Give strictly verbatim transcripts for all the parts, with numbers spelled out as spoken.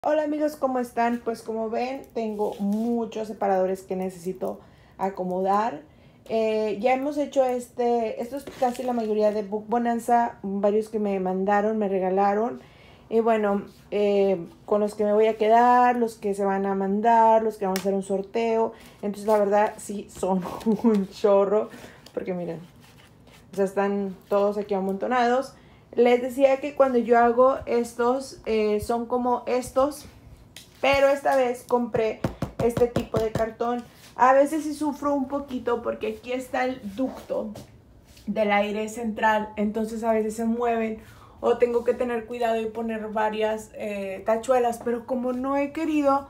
Hola amigos, ¿cómo están? Pues como ven, tengo muchos separadores que necesito acomodar. Eh, ya hemos hecho este, esto es casi la mayoría de Book Bonanza, varios que me mandaron, me regalaron. Y bueno, eh, con los que me voy a quedar, los que se van a mandar, los que vamos a hacer un sorteo. Entonces la verdad sí son un chorro, porque miren, o sea, están todos aquí amontonados. Les decía que cuando yo hago estos, eh, son como estos, pero esta vez compré este tipo de cartón. A veces sí sufro un poquito porque aquí está el ducto del aire central, entonces a veces se mueven o tengo que tener cuidado y poner varias eh, tachuelas, pero como no he querido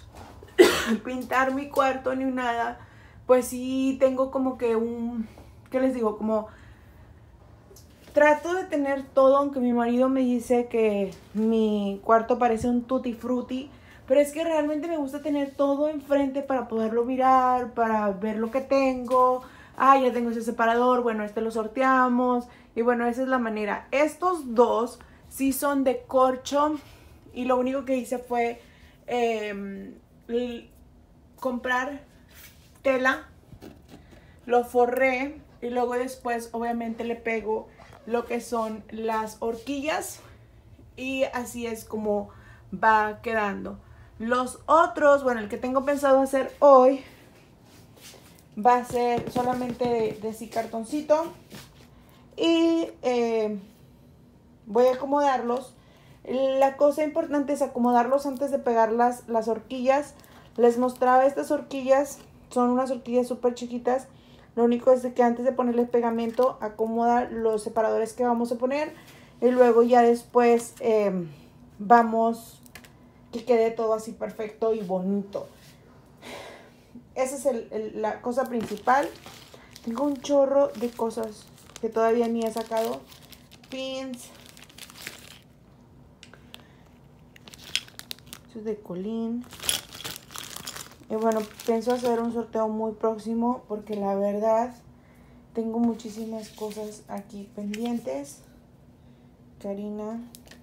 pintar mi cuarto ni nada, pues sí tengo como que un, ¿qué les digo? Como trato de tener todo, aunque mi marido me dice que mi cuarto parece un tutti frutti, pero es que realmente me gusta tener todo enfrente para poderlo mirar, para ver lo que tengo. Ah, ya tengo ese separador, bueno, este lo sorteamos. Y bueno, esa es la manera. Estos dos sí son de corcho y lo único que hice fue eh, comprar tela, lo forré y luego después obviamente le pego lo que son las horquillas y así es como va quedando. Los otros, bueno, el que tengo pensado hacer hoy va a ser solamente de, de sí cartoncito y eh, voy a acomodarlos. La cosa importante es acomodarlos antes de pegar las, las horquillas. Les mostraba estas horquillas, son unas horquillas súper chiquitas. Lo único es de que antes de ponerle pegamento, acomoda los separadores que vamos a poner. Y luego ya después eh, vamos que quede todo así perfecto y bonito. Esa es el, el, la cosa principal. Tengo un chorro de cosas que todavía ni he sacado. Pins. Eso es de colín. Y bueno, pienso hacer un sorteo muy próximo porque la verdad tengo muchísimas cosas aquí pendientes. Karina.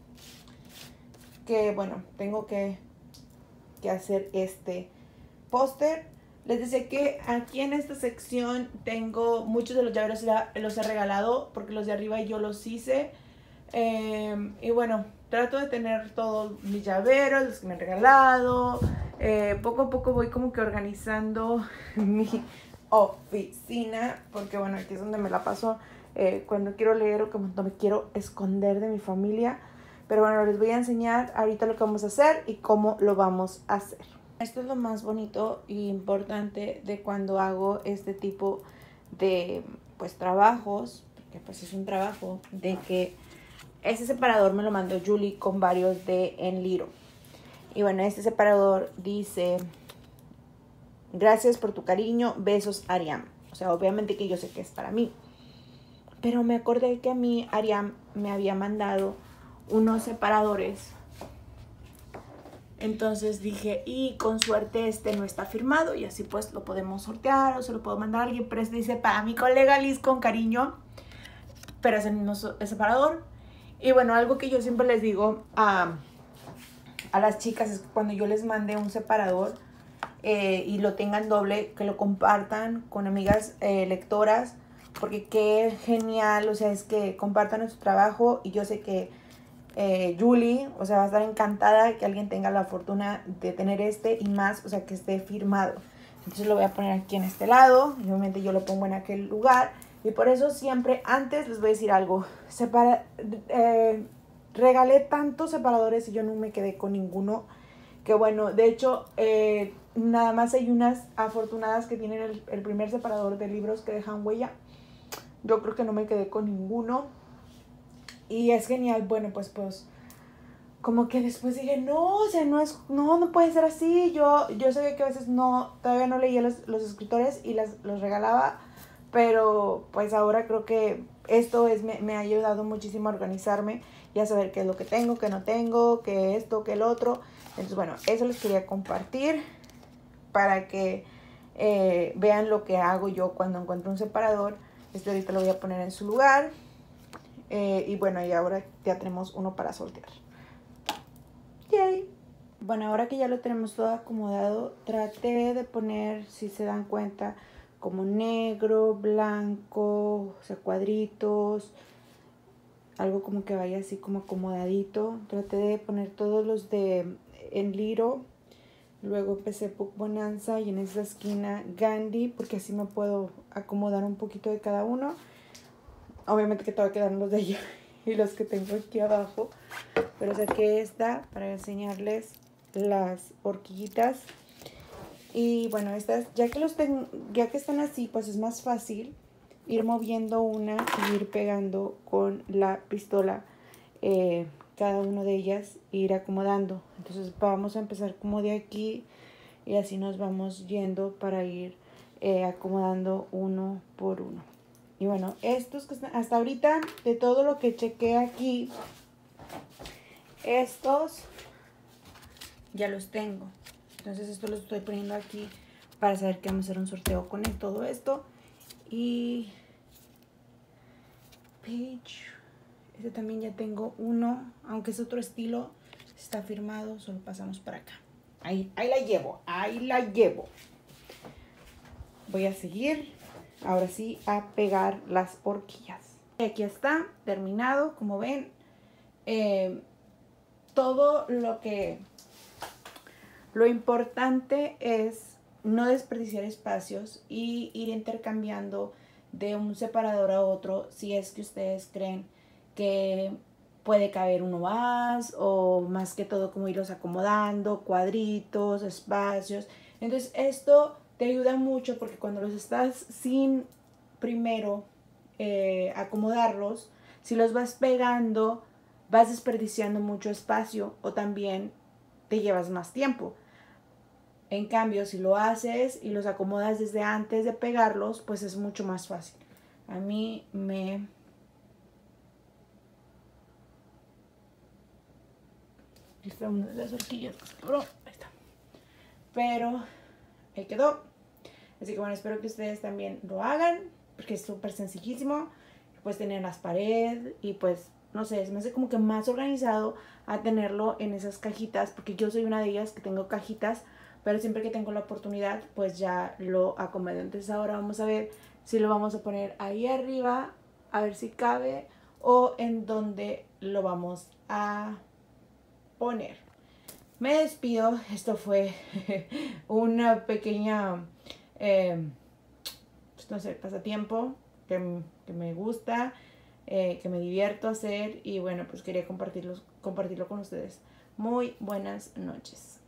Que bueno, tengo que, que hacer este póster. Les decía que aquí en esta sección tengo muchos de los llaveros, los he regalado porque los de arriba yo los hice. Eh, y bueno, trato de tener todos mis llaveros, los que me han regalado. Eh, poco a poco voy como que organizando mi oficina, porque bueno, aquí es donde me la paso eh, cuando quiero leer o cuando me quiero esconder de mi familia. Pero bueno, les voy a enseñar ahorita lo que vamos a hacer y cómo lo vamos a hacer. Esto es lo más bonito e importante de cuando hago este tipo de pues trabajos, porque pues es un trabajo, de que ese separador me lo mandó Julie con varios de Enliro. Y bueno, este separador dice: gracias por tu cariño, besos Ariam. O sea, obviamente que yo sé que es para mí. Pero me acordé que a mí Ariam me había mandado unos separadores. Entonces dije, y con suerte este no está firmado y así pues lo podemos sortear o se lo puedo mandar a alguien. Pero este dice para mi colega Liz con cariño, pero es el mismo separador. Y bueno, algo que yo siempre les digo a, a las chicas es que cuando yo les mande un separador eh, y lo tengan doble, que lo compartan con amigas eh, lectoras, porque qué genial, o sea, es que compartan nuestro trabajo. Y yo sé que eh, Julie, o sea, va a estar encantada que alguien tenga la fortuna de tener este y más, o sea, que esté firmado. Entonces lo voy a poner aquí en este lado y obviamente yo lo pongo en aquel lugar. Y por eso siempre, antes les voy a decir algo, separa, eh, regalé tantos separadores y yo no me quedé con ninguno. Que bueno, de hecho, eh, nada más hay unas afortunadas que tienen el, el primer separador de libros que dejan huella. Yo creo que no me quedé con ninguno. Y es genial, bueno, pues pues como que después dije, no, o sea, no es, no, no puede ser así. Yo, yo sabía que a veces no, todavía no leía los, los escritores y las, los regalaba, pero pues ahora creo que esto es, me, me ha ayudado muchísimo a organizarme y a saber qué es lo que tengo, qué no tengo, qué esto, qué el otro. Entonces bueno, eso les quería compartir para que eh, vean lo que hago yo cuando encuentro un separador. Este ahorita lo voy a poner en su lugar. Eh, y bueno, y ahora ya tenemos uno para sortear. Yay. bueno, ahora que ya lo tenemos todo acomodado, traté de poner, si se dan cuenta, como negro, blanco, o sea, cuadritos, algo como que vaya así como acomodadito. Traté de poner todos los de Enliro. Luego empecé Book Bonanza y en esa esquina Gandhi, porque así me puedo acomodar un poquito de cada uno. Obviamente que todavía quedan los de ella y los que tengo aquí abajo. Pero saqué esta para enseñarles las horquillitas. Y bueno, estas, ya que los tengo, ya que están así, pues es más fácil ir moviendo una y ir pegando con la pistola eh, cada una de ellas e ir acomodando. Entonces vamos a empezar como de aquí y así nos vamos yendo para ir eh, acomodando uno por uno. Y bueno, estos que están hasta ahorita, de todo lo que chequé aquí, estos ya los tengo. Entonces esto lo estoy poniendo aquí para saber que vamos a hacer un sorteo con él, todo esto. Y Page, este también ya tengo uno, aunque es otro estilo, está firmado, solo pasamos para acá. Ahí, ahí la llevo, ahí la llevo. Voy a seguir, ahora sí, a pegar las horquillas. Y aquí está, terminado, como ven. Eh, todo lo que... Lo importante es no desperdiciar espacios y ir intercambiando de un separador a otro si es que ustedes creen que puede caber uno más, o más que todo como irlos acomodando, cuadritos, espacios. Entonces esto te ayuda mucho porque cuando los estás sin primero eh, acomodarlos, si los vas pegando, vas desperdiciando mucho espacio o también te llevas más tiempo. En cambio, si lo haces y los acomodas desde antes de pegarlos, pues es mucho más fácil. A mí me... Esta es una de las horquillas que se quebró. Ahí está. Pero ahí quedó. Así que bueno, espero que ustedes también lo hagan, porque es súper sencillísimo. Puedes tener las paredes y pues, no sé, se me hace como que más organizado a tenerlo en esas cajitas, porque yo soy una de ellas que tengo cajitas, pero siempre que tengo la oportunidad, pues ya lo acomodo. Entonces ahora vamos a ver si lo vamos a poner ahí arriba, a ver si cabe, o en donde lo vamos a poner. Me despido, esto fue una pequeña, eh, pues no sé, pasatiempo que, que me gusta, eh, que me divierto hacer, y bueno, pues quería compartirlo, compartirlo con ustedes. Muy buenas noches.